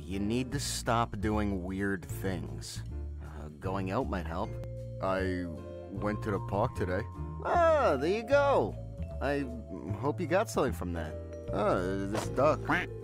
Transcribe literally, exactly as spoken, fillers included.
you need to stop doing weird things. Uh, going out might help. I went to the park today. Ah, there you go. I hope you got something from that. Oh, this duck.